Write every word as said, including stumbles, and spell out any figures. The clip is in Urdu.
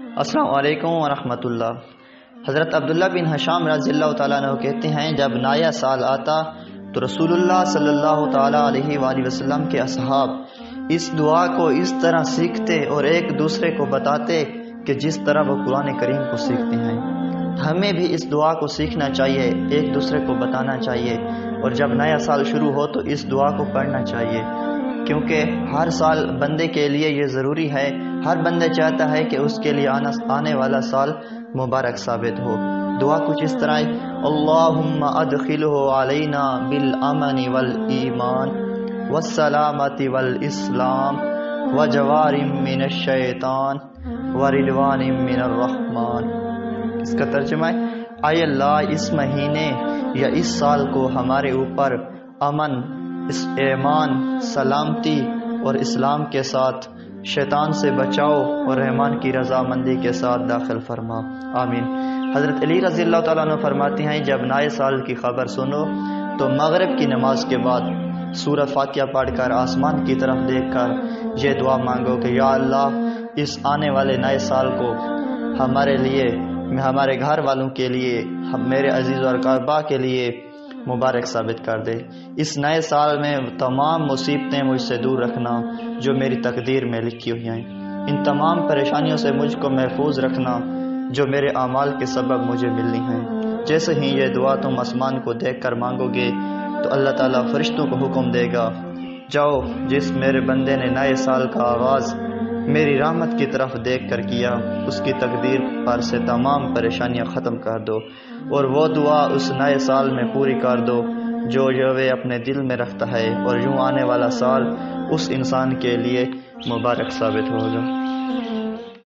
السلام علیکم ورحمۃ اللہ۔ حضرت عبداللہ بن حشام رضی اللہ تعالیٰ عنہ کہتے ہیں جب نیا سال آتا تو رسول اللہ صلی اللہ تعالیٰ علیہ وآلہ وسلم کے اصحاب اس دعا کو اس طرح سیکھتے اور ایک دوسرے کو بتاتے کہ جس طرح وہ قرآن کریم کو سیکھتے ہیں۔ ہمیں بھی اس دعا کو سیکھنا چاہیے، ایک دوسرے کو بتانا چاہیے، اور جب نیا سال شروع ہو تو اس دعا کو پڑھنا چاہیے، کیونکہ ہر سال بندے کے لیے یہ ضروری ہے۔ ہر بندہ چاہتا ہے کہ اس کے لیے آنے والا سال مبارک ثابت ہو۔ دعا کچھ اس طرح ہے: اللہم ادخلہ علینا بالامن والایمان والسلامت والاسلام وجوار من الشیطان ورضوان من الرحمن۔ اس کا ترجمہ ہے: اے اللہ، اس مہینے یا اس سال کو ہمارے اوپر امن، اس ایمان، سلامتی اور اسلام کے ساتھ، شیطان سے بچاؤ اور رحمان کی رضامندی کے ساتھ داخل فرما، آمین۔ حضرت علی رضی اللہ تعالیٰ عنہ فرماتے ہیں جب نئے سال کی خبر سنو تو مغرب کی نماز کے بعد سورہ فاتحہ پڑھ کر آسمان کی طرف دیکھ کر یہ دعا مانگو کہ یا اللہ، اس آنے والے نئے سال کو ہمارے لیے، ہمارے گھر والوں کے لیے، میرے عزیز و اقربا کے لیے مبارک ثابت کر دے۔ اس نئے سال میں تمام مصیبتیں مجھ سے دور رکھنا جو میری تقدیر میں لکھی ہوئی ہیں، ان تمام پریشانیوں سے مجھ کو محفوظ رکھنا جو میرے اعمال کے سبب مجھے ملنی ہیں۔ جیسے ہی یہ دعا تم آسمان کو دیکھ کر مانگو گے تو اللہ تعالیٰ فرشتوں کو حکم دے گا، جاؤ، جس میرے بندے نے نئے سال کا آغاز میری رحمت کی طرف دیکھ کر کیا، اس کی تقدیر پر سے تمام پریشانیاں ختم کر دو، اور وہ دعا اس نئے سال میں پوری کر دو جو یہ اپنے دل میں رکھتا ہے، اور یوں آنے والا سال اس انسان کے لیے مبارک ثابت ہوگا۔